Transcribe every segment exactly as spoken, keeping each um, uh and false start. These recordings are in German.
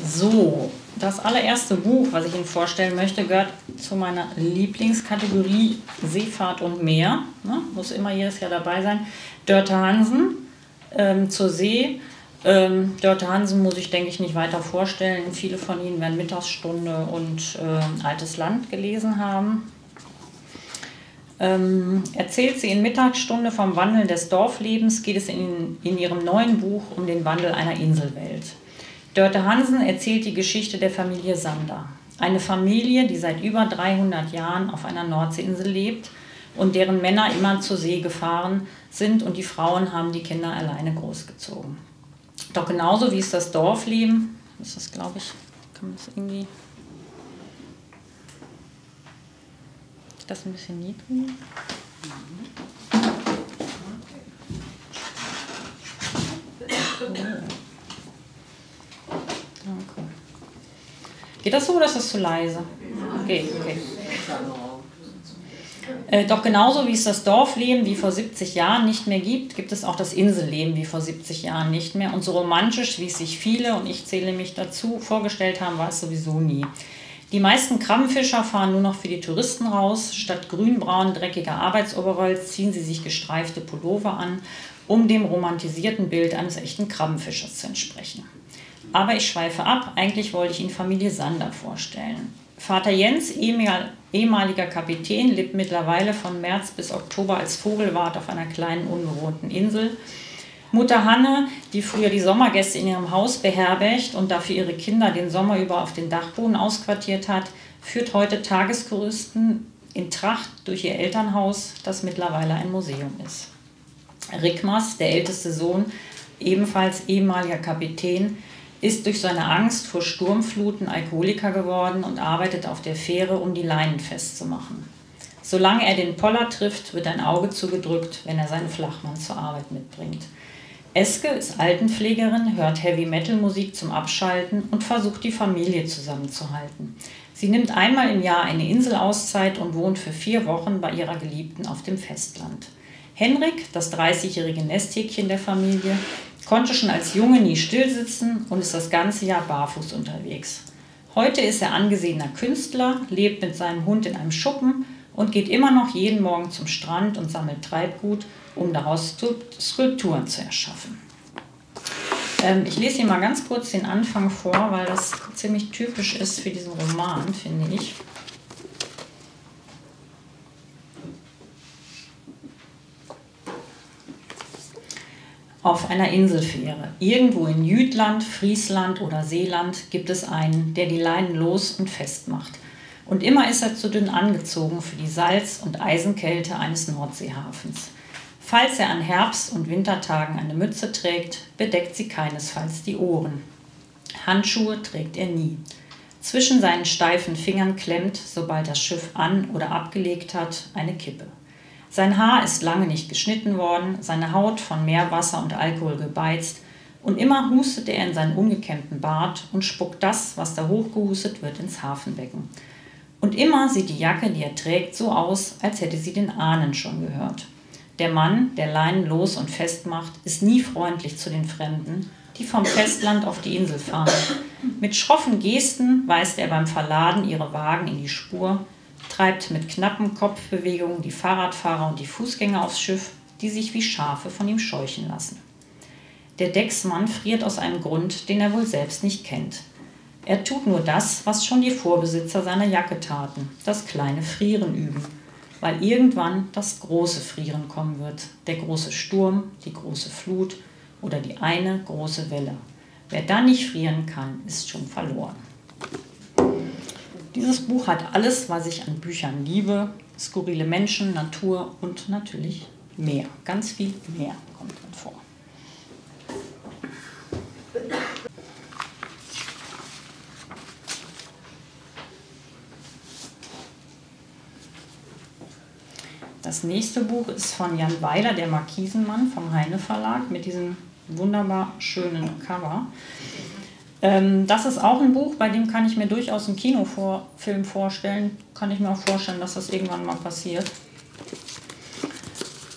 So, das allererste Buch, was ich Ihnen vorstellen möchte, gehört zu meiner Lieblingskategorie Seefahrt und Meer. Ne? Muss immer jedes Jahr dabei sein. Dörte Hansen, ähm, zur See. Ähm, Dörte Hansen muss ich, denke ich, nicht weiter vorstellen. Viele von Ihnen werden Mittagsstunde und äh, Altes Land gelesen haben. Ähm, erzählt sie in Mittagsstunde vom Wandel des Dorflebens, geht es in, in ihrem neuen Buch um den Wandel einer Inselwelt. Dörte Hansen erzählt die Geschichte der Familie Sander. Eine Familie, die seit über dreihundert Jahren auf einer Nordseeinsel lebt und deren Männer immer zur See gefahren sind und die Frauen haben die Kinder alleine großgezogen. Doch genauso wie es das Dorfleben, ist das, glaube ich, kann man das irgendwie, ist das ein bisschen niedrig? Okay. Geht das so oder ist das zu leise? Okay, okay. Äh, doch genauso wie es das Dorfleben wie vor siebzig Jahren nicht mehr gibt, gibt es auch das Inselleben wie vor siebzig Jahren nicht mehr. Und so romantisch, wie es sich viele, und ich zähle mich dazu, vorgestellt haben, war es sowieso nie. Die meisten Krabbenfischer fahren nur noch für die Touristen raus. Statt grünbraun, dreckiger Arbeitsoveralls ziehen sie sich gestreifte Pullover an, um dem romantisierten Bild eines echten Krabbenfischers zu entsprechen. Aber ich schweife ab, eigentlich wollte ich Ihnen Familie Sander vorstellen. Vater Jens, ehemaliger Kapitän, lebt mittlerweile von März bis Oktober als Vogelwart auf einer kleinen unbewohnten Insel. Mutter Hanne, die früher die Sommergäste in ihrem Haus beherbergt und dafür ihre Kinder den Sommer über auf den Dachboden ausquartiert hat, führt heute Tageskuristen in Tracht durch ihr Elternhaus, das mittlerweile ein Museum ist. Rickmers, der älteste Sohn, ebenfalls ehemaliger Kapitän, ist durch seine Angst vor Sturmfluten Alkoholiker geworden und arbeitet auf der Fähre, um die Leinen festzumachen. Solange er den Poller trifft, wird ein Auge zugedrückt, wenn er seinen Flachmann zur Arbeit mitbringt. Eske ist Altenpflegerin, hört Heavy-Metal-Musik zum Abschalten und versucht, die Familie zusammenzuhalten. Sie nimmt einmal im Jahr eine Inselauszeit und wohnt für vier Wochen bei ihrer Geliebten auf dem Festland. Henrik, das dreißigjährige Nesthäkchen der Familie, konnte schon als Junge nie stillsitzen und ist das ganze Jahr barfuß unterwegs. Heute ist er angesehener Künstler, lebt mit seinem Hund in einem Schuppen und geht immer noch jeden Morgen zum Strand und sammelt Treibgut, um daraus Skulpturen zu erschaffen. Ähm, ich lese Ihnen mal ganz kurz den Anfang vor, weil das ziemlich typisch ist für diesen Roman, finde ich. Auf einer Inselfähre. Irgendwo in Jütland, Friesland oder Seeland gibt es einen, der die Leinen los und festmacht. Und immer ist er zu dünn angezogen für die Salz- und Eisenkälte eines Nordseehafens. Falls er an Herbst- und Wintertagen eine Mütze trägt, bedeckt sie keinesfalls die Ohren. Handschuhe trägt er nie. Zwischen seinen steifen Fingern klemmt, sobald das Schiff an- oder abgelegt hat, eine Kippe. Sein Haar ist lange nicht geschnitten worden, seine Haut von Meerwasser und Alkohol gebeizt und immer hustet er in seinen ungekämmten Bart und spuckt das, was da hochgehustet wird, ins Hafenbecken. Und immer sieht die Jacke, die er trägt, so aus, als hätte sie den Ahnen schon gehört. Der Mann, der Leinen los und festmacht, ist nie freundlich zu den Fremden, die vom Festland auf die Insel fahren. Mit schroffen Gesten weist er beim Verladen ihre Wagen in die Spur, treibt mit knappen Kopfbewegungen die Fahrradfahrer und die Fußgänger aufs Schiff, die sich wie Schafe von ihm scheuchen lassen. Der Decksmann friert aus einem Grund, den er wohl selbst nicht kennt. Er tut nur das, was schon die Vorbesitzer seiner Jacke taten, das kleine Frieren üben, weil irgendwann das große Frieren kommen wird, der große Sturm, die große Flut oder die eine große Welle. Wer dann nicht frieren kann, ist schon verloren. Dieses Buch hat alles, was ich an Büchern liebe: skurrile Menschen, Natur und natürlich Meer. Ganz viel Meer kommt drin vor. Das nächste Buch ist von Jan Weiler, der Markisenmann vom Heine Verlag, mit diesem wunderbar schönen Cover. Das ist auch ein Buch, bei dem kann ich mir durchaus einen Kinofilm vorstellen. Kann ich mir auch vorstellen, dass das irgendwann mal passiert.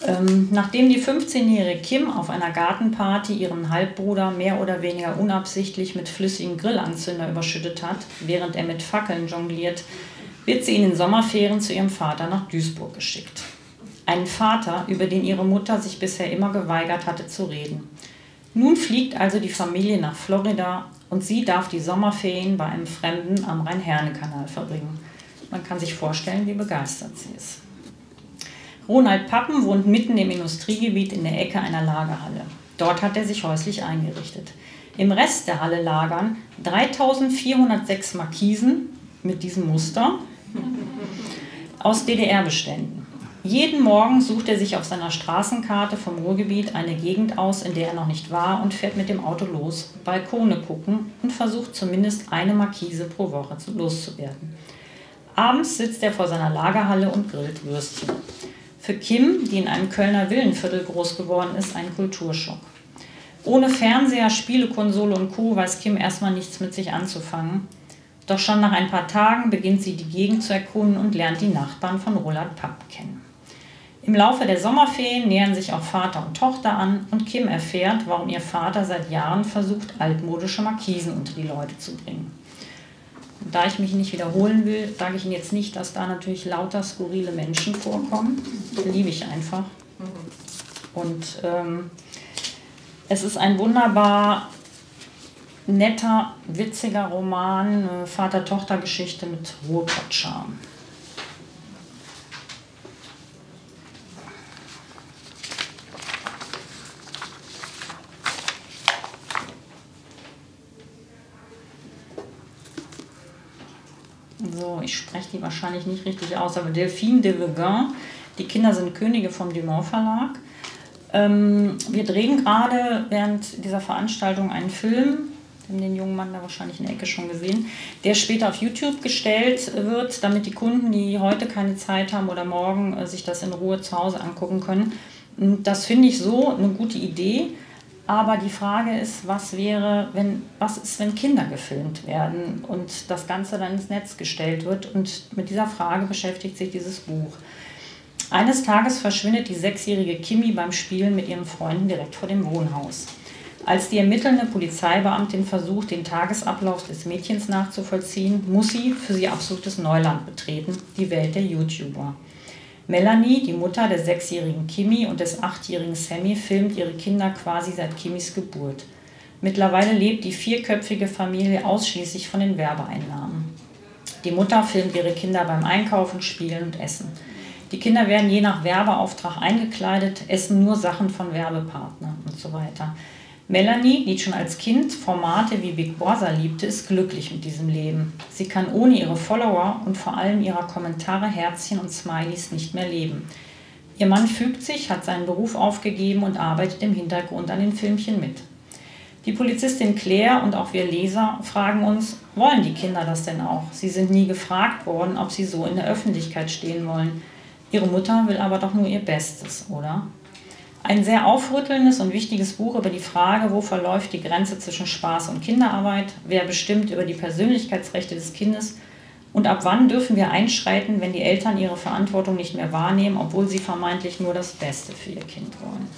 Ähm, nachdem die fünfzehnjährige Kim auf einer Gartenparty ihren Halbbruder mehr oder weniger unabsichtlich mit flüssigem Grillanzünder überschüttet hat, während er mit Fackeln jongliert, wird sie in den Sommerferien zu ihrem Vater nach Duisburg geschickt. Einen Vater, über den ihre Mutter sich bisher immer geweigert hatte zu reden. Nun fliegt also die Familie nach Florida und sie darf die Sommerferien bei einem Fremden am Rhein-Herne-Kanal verbringen. Man kann sich vorstellen, wie begeistert sie ist. Ronald Pappen wohnt mitten im Industriegebiet in der Ecke einer Lagerhalle. Dort hat er sich häuslich eingerichtet. Im Rest der Halle lagern dreitausendvierhundertsechs Markisen mit diesem Muster aus D D R-Beständen. Jeden Morgen sucht er sich auf seiner Straßenkarte vom Ruhrgebiet eine Gegend aus, in der er noch nicht war, und fährt mit dem Auto los, Balkone gucken und versucht zumindest eine Markise pro Woche loszuwerden. Abends sitzt er vor seiner Lagerhalle und grillt Würstchen. Für Kim, die in einem Kölner Villenviertel groß geworden ist, ein Kulturschock. Ohne Fernseher, Spielekonsole und Co. weiß Kim erstmal nichts mit sich anzufangen. Doch schon nach ein paar Tagen beginnt sie die Gegend zu erkunden und lernt die Nachbarn von Roland Papp kennen. Im Laufe der Sommerferien nähern sich auch Vater und Tochter an und Kim erfährt, warum ihr Vater seit Jahren versucht, altmodische Markisen unter die Leute zu bringen. Und da ich mich nicht wiederholen will, sage ich Ihnen jetzt nicht, dass da natürlich lauter skurrile Menschen vorkommen. Das liebe ich einfach. Und ähm, es ist ein wunderbar netter, witziger Roman, eine Vater-Tochter-Geschichte mit Ruhrpott-Charme. So, ich spreche die wahrscheinlich nicht richtig aus, aber Delphine de Vegan, die Kinder sind Könige vom Dumont Verlag. Ähm, wir drehen gerade während dieser Veranstaltung einen Film, den jungen Mann da wahrscheinlich in der Ecke schon gesehen, der später auf YouTube gestellt wird, damit die Kunden, die heute keine Zeit haben oder morgen, äh, sich das in Ruhe zu Hause angucken können. Das finde ich so eine gute Idee. Aber die Frage ist, was wäre, wenn, was ist, wenn Kinder gefilmt werden und das Ganze dann ins Netz gestellt wird? Und mit dieser Frage beschäftigt sich dieses Buch. Eines Tages verschwindet die sechsjährige Kimi beim Spielen mit ihren Freunden direkt vor dem Wohnhaus. Als die ermittelnde Polizeibeamtin versucht, den Tagesablauf des Mädchens nachzuvollziehen, muss sie für sie absolutes Neuland betreten, die Welt der YouTuber. Melanie, die Mutter der sechsjährigen Kimi und des achtjährigen Sammy, filmt ihre Kinder quasi seit Kimis Geburt. Mittlerweile lebt die vierköpfige Familie ausschließlich von den Werbeeinnahmen. Die Mutter filmt ihre Kinder beim Einkaufen, Spielen und Essen. Die Kinder werden je nach Werbeauftrag eingekleidet, essen nur Sachen von Werbepartnern und so weiter. Melanie, die schon als Kind Formate wie Big Brother liebte, ist glücklich mit diesem Leben. Sie kann ohne ihre Follower und vor allem ihrer Kommentare, Herzchen und Smileys nicht mehr leben. Ihr Mann fügt sich, hat seinen Beruf aufgegeben und arbeitet im Hintergrund an den Filmchen mit. Die Polizistin Claire und auch wir Leser fragen uns, wollen die Kinder das denn auch? Sie sind nie gefragt worden, ob sie so in der Öffentlichkeit stehen wollen. Ihre Mutter will aber doch nur ihr Bestes, oder? Ein sehr aufrüttelndes und wichtiges Buch über die Frage, wo verläuft die Grenze zwischen Spaß und Kinderarbeit, wer bestimmt über die Persönlichkeitsrechte des Kindes und ab wann dürfen wir einschreiten, wenn die Eltern ihre Verantwortung nicht mehr wahrnehmen, obwohl sie vermeintlich nur das Beste für ihr Kind wollen.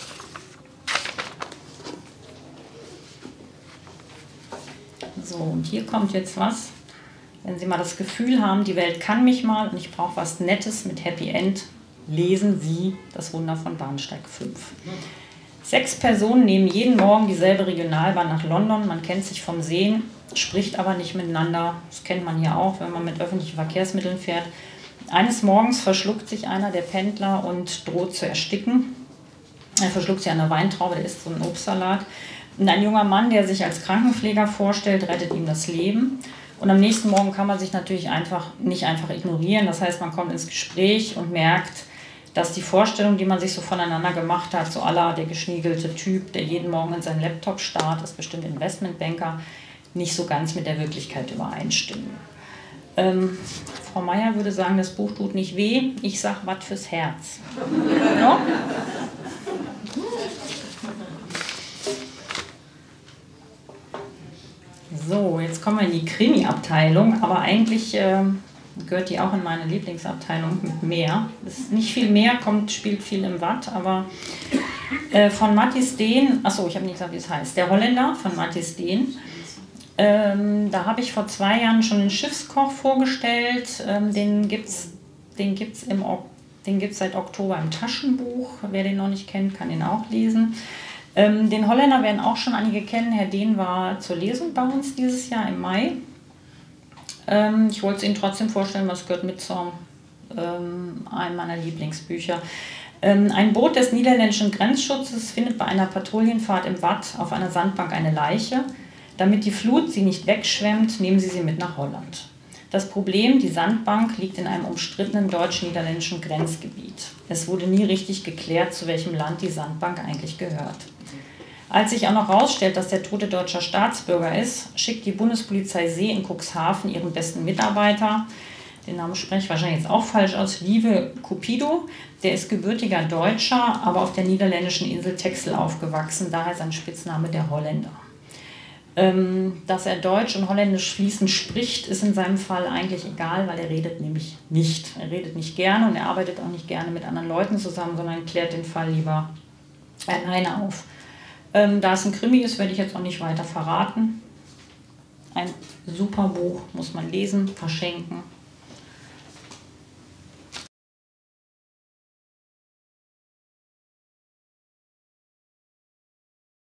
So, und hier kommt jetzt was. Wenn Sie mal das Gefühl haben, die Welt kann mich mal und ich brauche was Nettes mit Happy End, lesen Sie Das Wunder von Bahnsteig fünf. Sechs Personen nehmen jeden Morgen dieselbe Regionalbahn nach London. Man kennt sich vom Sehen, spricht aber nicht miteinander. Das kennt man hier auch, wenn man mit öffentlichen Verkehrsmitteln fährt. Eines Morgens verschluckt sich einer der Pendler und droht zu ersticken. Er verschluckt sich an einer Weintraube, der isst so einen Obstsalat. Und ein junger Mann, der sich als Krankenpfleger vorstellt, rettet ihm das Leben. Und am nächsten Morgen kann man sich natürlich einfach nicht einfach ignorieren. Das heißt, man kommt ins Gespräch und merkt, dass die Vorstellung, die man sich so voneinander gemacht hat, so à la der geschniegelte Typ, der jeden Morgen in seinen Laptop starrt, ist bestimmt Investmentbanker, nicht so ganz mit der Wirklichkeit übereinstimmen. Ähm, Frau Meier würde sagen, das Buch tut nicht weh, ich sag, was fürs Herz. Ja? So, jetzt kommen wir in die Krimi-Abteilung, aber eigentlich äh, gehört die auch in meine Lieblingsabteilung mit Meer. Ist nicht viel mehr, kommt, spielt viel im Watt, aber äh, von Matthijs Deen, achso, ich habe nicht gesagt, wie es heißt, Der Holländer von Matthijs Deen. Ähm, da habe ich vor zwei Jahren schon einen Schiffskoch vorgestellt. Ähm, den gibt es den gibt's im den gibt's seit Oktober im Taschenbuch. Wer den noch nicht kennt, kann den auch lesen. Ähm, den Holländer werden auch schon einige kennen. Herr Deen war zur Lesung bei uns dieses Jahr im Mai. Ähm, ich wollte es Ihnen trotzdem vorstellen, was gehört mit zu ähm, einem meiner Lieblingsbücher. Ähm, ein Boot des niederländischen Grenzschutzes findet bei einer Patrouillenfahrt im Watt auf einer Sandbank eine Leiche. Damit die Flut sie nicht wegschwemmt, nehmen sie sie mit nach Holland. Das Problem, die Sandbank liegt in einem umstrittenen deutsch-niederländischen Grenzgebiet. Es wurde nie richtig geklärt, zu welchem Land die Sandbank eigentlich gehört. Als sich auch noch herausstellt, dass der Tote deutscher Staatsbürger ist, schickt die Bundespolizei See in Cuxhaven ihren besten Mitarbeiter, den Namen spreche ich wahrscheinlich jetzt auch falsch aus, Lieve Cupido. Der ist gebürtiger Deutscher, aber auf der niederländischen Insel Texel aufgewachsen, daher sein Spitzname der Holländer. Dass er Deutsch und Holländisch fließend spricht, ist in seinem Fall eigentlich egal, weil er redet nämlich nicht. Er redet nicht gerne und er arbeitet auch nicht gerne mit anderen Leuten zusammen, sondern klärt den Fall lieber alleine auf. Da es ein Krimi ist, werde ich jetzt auch nicht weiter verraten. Ein super Buch, muss man lesen, verschenken.